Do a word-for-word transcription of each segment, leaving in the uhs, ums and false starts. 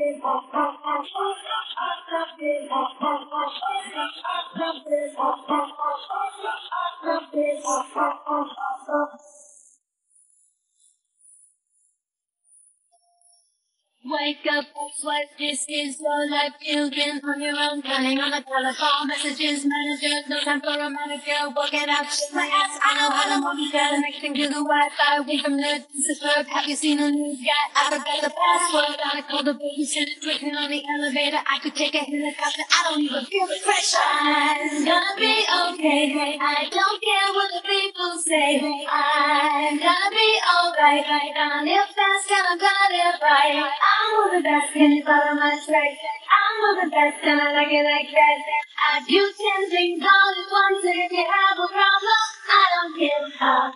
Wake up, that's what this is. Your life you've been on your own, counting on the telephone messages, manager, no time for a manicure, working out, shit my ass, I know how to multitask, the next thing to the Wi-Fi, away from the superb, have you seen a news guy, I forgot the password, I called the babysitter, twitching on the elevator, I could take a helicopter, I don't even feel the pressure, I'm gonna be okay, hey, I don't care what the people say, hey, I'm gonna be alright, right, gonna live fast and I'm gonna live right, I'm the best, can you follow my track? I'm the best and I like it like that. I do ten things all at once and if you have a problem, I don't give up.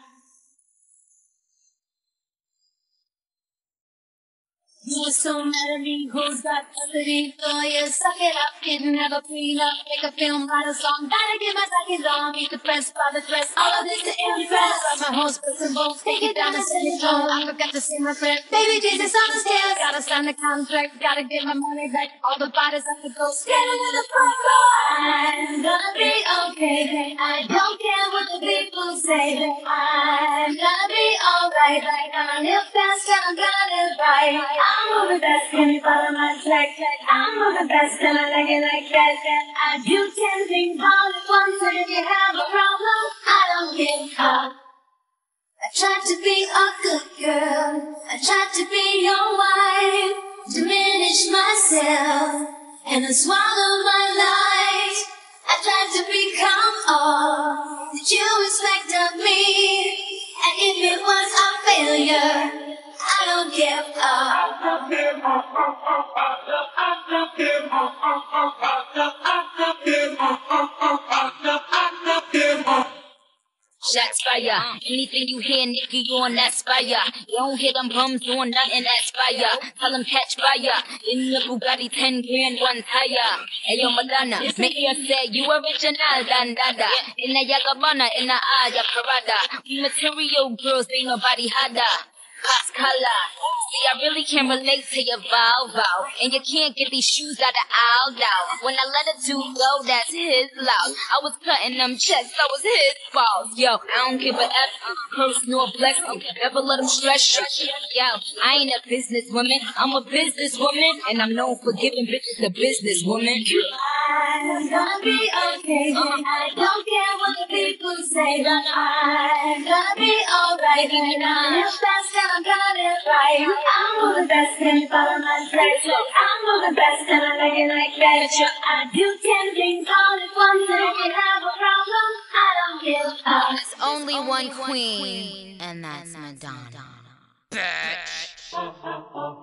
You were so mad at me, who's got custody for you? Suck it up, didn't have a prenup, make a film, write a song, gotta get my seconds on, be depressed by the dress, all of this to impress. Got my whole splits and bolts, take it down and send it home. I forgot to say my prayer, baby Jesus on the stairs, gotta sign the contract, gotta get my money back, all the bodies have to go, standing in the front door. I'm gonna be okay, I don't care what the people say, I'm gonna be alright, I'm gonna live fast and I'm gonna live right. I'm the best, can you follow my track? I'm the best and I like it like that. I do ten things all at once and if you have a problem, I don't give up. I tried to be a good girl, I tried to be your wife, diminish myself and then swallow my life. I tried to become all that you expect of me, and if it was a failure, I don't give up. Shots fire. Anything you hear, Nicki, you on that spire. You don't hear them bums doing nothing that spire. Tell them catch fire. In the Bugatti, ten grand, one tire. Hey, yo, Madonna, make me say you original, dandada. In the Acapella, in the Aya Parada. We material girls, ain't nobody hada. Hot color. See, I really can't relate to your vow, vow. And you can't get these shoes out of aisle, down. When I let a dude go, that's his loud. I was cutting them checks, that was his fault. Yo, I don't give a F, curse nor blessing. Never let him stress you. Yo, I ain't a businesswoman, I'm a businesswoman. And I'm known for giving bitches a businesswoman. I'm gonna be okay, I don't care what the people say, but I'm gonna be alright, and I'm live fast and I'm gonna live right. I'm the best, can you follow my tracks? I'm the best and I like it like that. I do ten things all at once and if you have a problem, I don't give up. There's only one queen, and that's Madonna. Bitch.